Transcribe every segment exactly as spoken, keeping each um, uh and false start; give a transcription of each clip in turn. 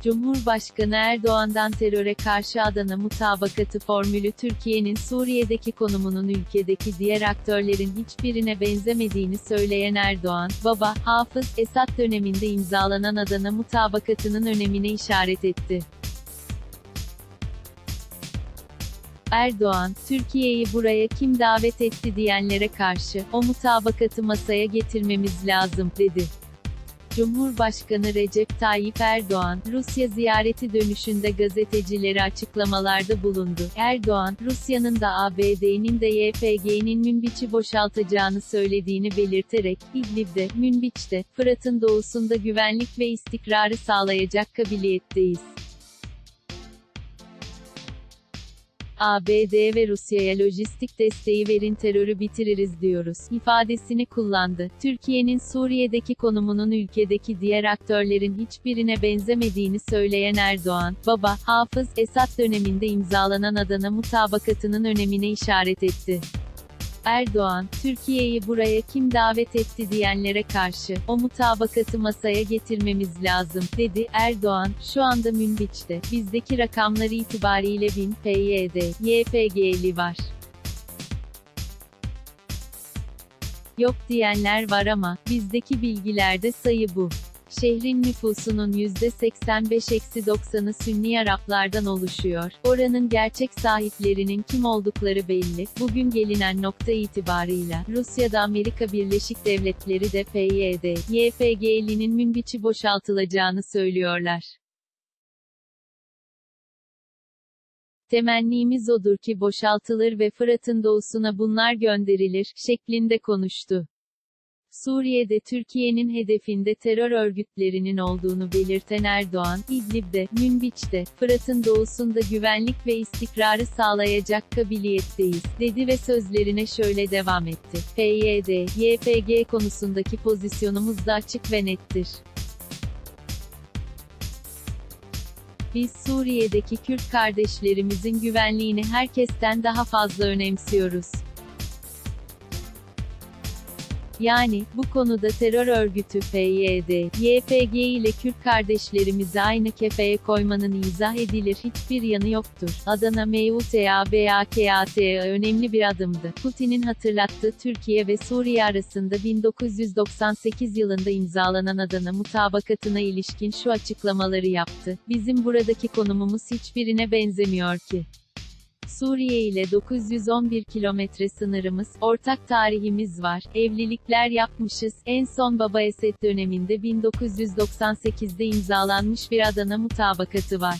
Cumhurbaşkanı Erdoğan'dan teröre karşı Adana Mutabakatı formülü Türkiye'nin Suriye'deki konumunun ülkedeki diğer aktörlerin hiçbirine benzemediğini söyleyen Erdoğan, Baba, Hafız Esad döneminde imzalanan Adana Mutabakatı'nın önemine işaret etti. Erdoğan, Türkiye'yi buraya kim davet etti diyenlere karşı, o mutabakatı masaya getirmemiz lazım, dedi. Cumhurbaşkanı Recep Tayyip Erdoğan, Rusya ziyareti dönüşünde gazetecilere açıklamalarda bulundu. Erdoğan, Rusya'nın da A B D'nin de Y P G'nin Münbiç'i boşaltacağını söylediğini belirterek, İdlib'de, Münbiç'te, Fırat'ın doğusunda güvenlik ve istikrarı sağlayacak kabiliyetteyiz. A B D ve Rusya'ya lojistik desteği verin, terörü bitiririz diyoruz, ifadesini kullandı. Türkiye'nin Suriye'deki konumunun ülkedeki diğer aktörlerin hiçbirine benzemediğini söyleyen Erdoğan, Baba, Hafız Esad döneminde imzalanan Adana Mutabakatı'nın önemine işaret etti. Erdoğan, Türkiye'yi buraya kim davet etti diyenlere karşı, o mutabakatı masaya getirmemiz lazım, dedi. Erdoğan, şu anda Münbiç'te, bizdeki rakamlar itibariyle bin P Y D, Y P G'li var. Yok diyenler var ama, bizdeki bilgilerde sayı bu. Şehrin nüfusunun yüzde seksen beş doksanı Sünni Araplardan oluşuyor. Oranın gerçek sahiplerinin kim oldukları belli. Bugün gelinen nokta itibarıyla, Rusya'da Amerika Birleşik Devletleri de P Y D, Y P G'linin Münbiç'i boşaltılacağını söylüyorlar. Temennimiz odur ki boşaltılır ve Fırat'ın doğusuna bunlar gönderilir, şeklinde konuştu. Suriye'de Türkiye'nin hedefinde terör örgütlerinin olduğunu belirten Erdoğan, İdlib'de, Münbiç'te, Fırat'ın doğusunda güvenlik ve istikrarı sağlayacak kabiliyetteyiz, dedi ve sözlerine şöyle devam etti. P Y D, Y P G konusundaki pozisyonumuz da açık ve nettir. Biz Suriye'deki Kürt kardeşlerimizin güvenliğini herkesten daha fazla önemsiyoruz. Yani, bu konuda terör örgütü P Y D, Y P G ile Kürt kardeşlerimizi aynı kefeye koymanın izah edilir hiçbir yanı yoktur. Adana Mutabakatı önemli bir adımdı. Putin'in hatırlattığı Türkiye ve Suriye arasında bin dokuz yüz doksan sekiz yılında imzalanan Adana Mutabakatı'na ilişkin şu açıklamaları yaptı. Bizim buradaki konumumuz hiçbirine benzemiyor ki. Suriye ile dokuz yüz on bir kilometre sınırımız, ortak tarihimiz var, evlilikler yapmışız, en son Baba Esed döneminde bin dokuz yüz doksan sekizde imzalanmış bir Adana Mutabakatı var.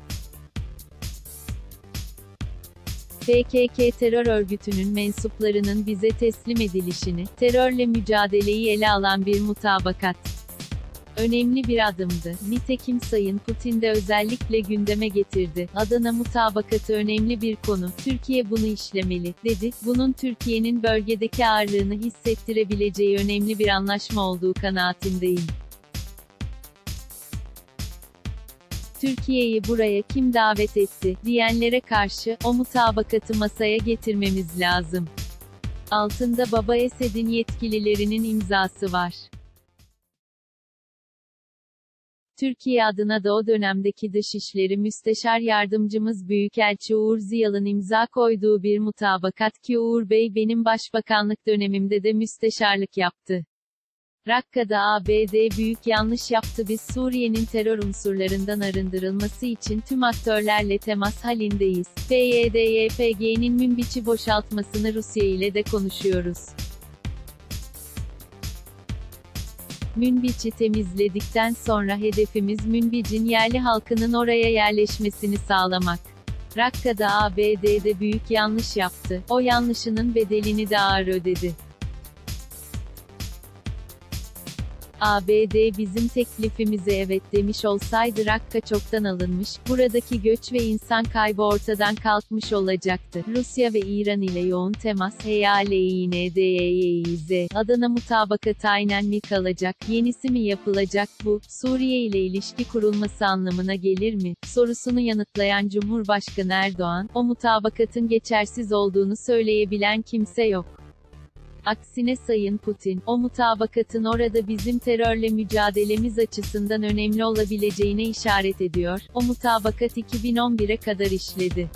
P K K terör örgütünün mensuplarının bize teslim edilişini, terörle mücadeleyi ele alan bir mutabakat. Önemli bir adımdı. Nitekim Sayın Putin de özellikle gündeme getirdi. Adana Mutabakatı önemli bir konu. Türkiye bunu işlemeli, dedi. Bunun Türkiye'nin bölgedeki ağırlığını hissettirebileceği önemli bir anlaşma olduğu kanaatindeyim. Türkiye'yi buraya kim davet etti, diyenlere karşı, o mutabakatı masaya getirmemiz lazım. Altında Baba Esed'in yetkililerinin imzası var. Türkiye adına da o dönemdeki Dışişleri Müsteşar Yardımcımız Büyükelçi Uğur Ziyal'ın imza koyduğu bir mutabakat ki Uğur Bey benim başbakanlık dönemimde de müsteşarlık yaptı. Rakka'da A B D büyük yanlış yaptı, biz Suriye'nin terör unsurlarından arındırılması için tüm aktörlerle temas halindeyiz. P Y D Y P G'nin Münbiç'i boşaltmasını Rusya ile de konuşuyoruz. Münbiç'i temizledikten sonra hedefimiz Münbiç'in yerli halkının oraya yerleşmesini sağlamak. Rakka'da A B D'de büyük yanlış yaptı, o yanlışının bedelini de ağır ödedi. A B D bizim teklifimize evet demiş olsaydı Rakka çoktan alınmış, buradaki göç ve insan kaybı ortadan kalkmış olacaktı. Rusya ve İran ile yoğun temas, HEALİNDEYİZ, Adana Mutabakatı aynen mi kalacak, yenisi mi yapılacak, bu, Suriye ile ilişki kurulması anlamına gelir mi, sorusunu yanıtlayan Cumhurbaşkanı Erdoğan, o mutabakatın geçersiz olduğunu söyleyebilen kimse yok. Aksine Sayın Putin, o mutabakatın orada bizim terörle mücadelemiz açısından önemli olabileceğine işaret ediyor, o mutabakat iki bin on bire kadar işledi.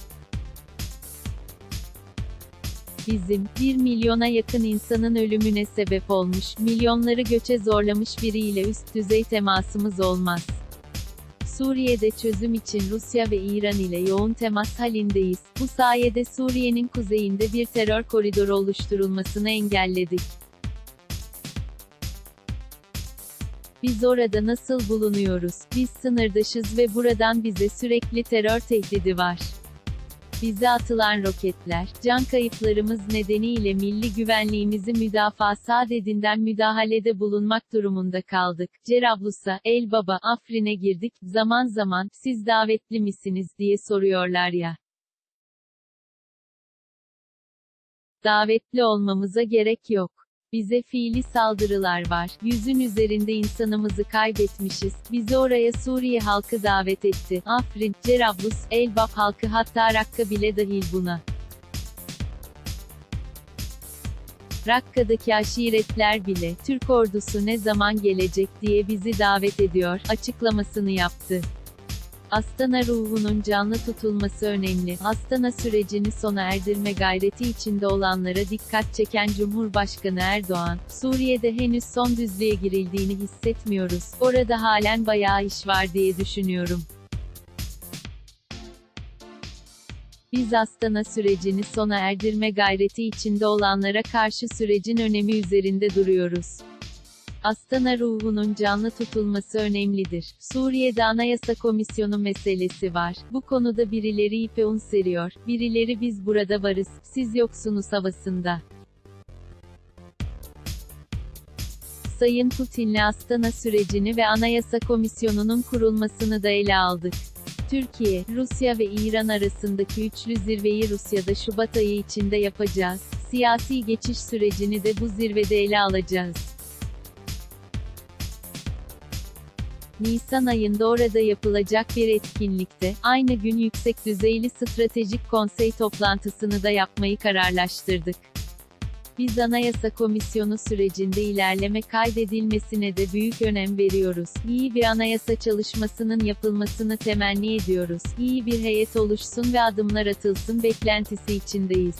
Bizim, bir milyona yakın insanın ölümüne sebep olmuş, milyonları göçe zorlamış biriyle üst düzey temasımız olmaz. Suriye'de çözüm için Rusya ve İran ile yoğun temas halindeyiz. Bu sayede Suriye'nin kuzeyinde bir terör koridoru oluşturulmasını engelledik. Biz orada nasıl bulunuyoruz? Biz sınırdaşız ve buradan bize sürekli terör tehdidi var. Bize atılan roketler, can kayıplarımız nedeniyle milli güvenliğimizi müdafaa sadedinden müdahalede bulunmak durumunda kaldık. Cerablus'a, Elbaba, Afrin'e girdik, zaman zaman, siz davetli misiniz, diye soruyorlar ya. Davetli olmamıza gerek yok. Bize fiili saldırılar var. Yüzün üzerinde insanımızı kaybetmişiz. Bizi oraya Suriye halkı davet etti. Afrin, Cerablus, Elbap halkı hatta Rakka bile dahil buna. Rakka'daki aşiretler bile, Türk ordusu ne zaman gelecek diye bizi davet ediyor, açıklamasını yaptı. Astana ruhunun canlı tutulması önemli. Astana sürecini sona erdirme gayreti içinde olanlara dikkat çeken Cumhurbaşkanı Erdoğan, Suriye'de henüz son düzlüğe girildiğini hissetmiyoruz, orada halen bayağı iş var diye düşünüyorum. Biz Astana sürecini sona erdirme gayreti içinde olanlara karşı sürecin önemi üzerinde duruyoruz. Astana ruhunun canlı tutulması önemlidir. Suriye'de Anayasa Komisyonu meselesi var. Bu konuda birileri ipe un seriyor, birileri biz burada varız, siz yoksunuz havasında. Sayın Putin'le Astana sürecini ve Anayasa Komisyonu'nun kurulmasını da ele aldık. Türkiye, Rusya ve İran arasındaki üçlü zirveyi Rusya'da Şubat ayı içinde yapacağız. Siyasi geçiş sürecini de bu zirvede ele alacağız. Nisan ayında orada yapılacak bir etkinlikte, aynı gün yüksek düzeyli stratejik konsey toplantısını da yapmayı kararlaştırdık. Biz Anayasa Komisyonu sürecinde ilerleme kaydedilmesine de büyük önem veriyoruz. İyi bir anayasa çalışmasının yapılmasını temenni ediyoruz. İyi bir heyet oluşsun ve adımlar atılsın beklentisi içindeyiz.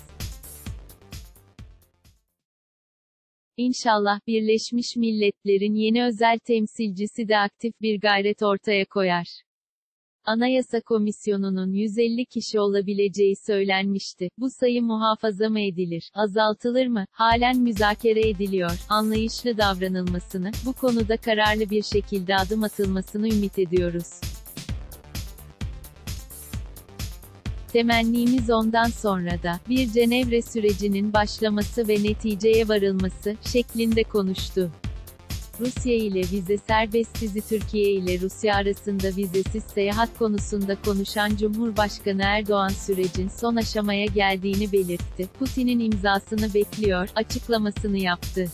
İnşallah Birleşmiş Milletler'in yeni özel temsilcisi de aktif bir gayret ortaya koyar. Anayasa Komisyonu'nun yüz elli kişi olabileceği söylenmişti. Bu sayı muhafaza mı edilir, azaltılır mı? Halen müzakere ediliyor. Anlayışlı davranılmasını, bu konuda kararlı bir şekilde adım atılmasını ümit ediyoruz. Temennimiz ondan sonra da, bir Cenevre sürecinin başlaması ve neticeye varılması, şeklinde konuştu. Rusya ile vize serbestliği Türkiye ile Rusya arasında vizesiz seyahat konusunda konuşan Cumhurbaşkanı Erdoğan sürecin son aşamaya geldiğini belirtti. Putin'in imzasını bekliyor, açıklamasını yaptı.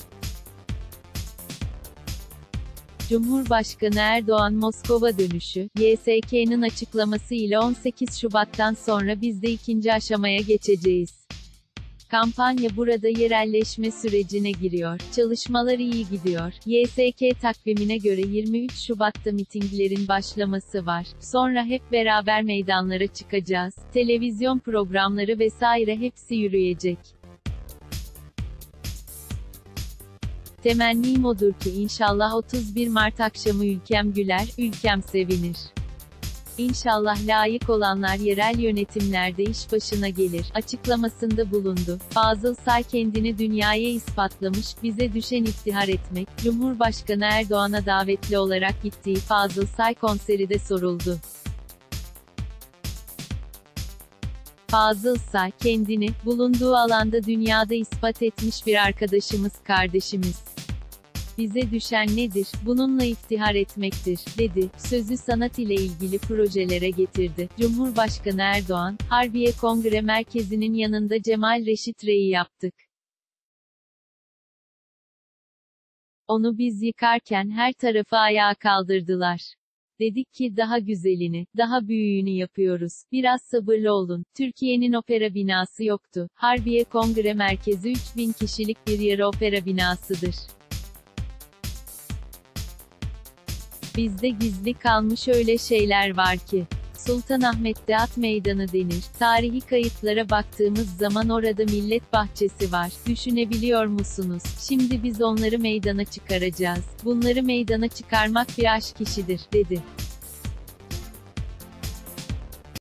Cumhurbaşkanı Erdoğan Moskova dönüşü, Y S K'nın açıklaması ile on sekiz Şubat'tan sonra biz de ikinci aşamaya geçeceğiz. Kampanya burada yerelleşme sürecine giriyor. Çalışmalar iyi gidiyor. Y S K takvimine göre yirmi üç Şubat'ta mitinglerin başlaması var. Sonra hep beraber meydanlara çıkacağız. Televizyon programları vesaire hepsi yürüyecek. Temennim odur ki inşallah otuz bir Mart akşamı ülkem güler, ülkem sevinir. İnşallah layık olanlar yerel yönetimlerde iş başına gelir, açıklamasında bulundu. Fazıl Say kendini dünyaya ispatlamış, bize düşen iftihar etmek. Cumhurbaşkanı Erdoğan'a davetli olarak gittiği Fazıl Say konseri de soruldu. Fazıl Say, kendini, bulunduğu alanda dünyada ispat etmiş bir arkadaşımız, kardeşimiz. Bize düşen nedir? Bununla iftihar etmektir, dedi. Sözü sanat ile ilgili projelere getirdi. Cumhurbaşkanı Erdoğan, Harbiye Kongre Merkezi'nin yanında Cemal Reşit Rey'i yaptık. Onu biz yıkarken her tarafı ayağa kaldırdılar, Dedik ki daha güzelini, daha büyüğünü yapıyoruz. Biraz sabırlı olun. Türkiye'nin opera binası yoktu. Harbiye Kongre Merkezi üç bin kişilik bir yarı opera binasıdır. Bizde gizli kalmış öyle şeyler var ki. Sultanahmet'te at meydanı denir. Tarihi kayıtlara baktığımız zaman orada millet bahçesi var. Düşünebiliyor musunuz? Şimdi biz onları meydana çıkaracağız. Bunları meydana çıkarmak bir aşk işidir, dedi.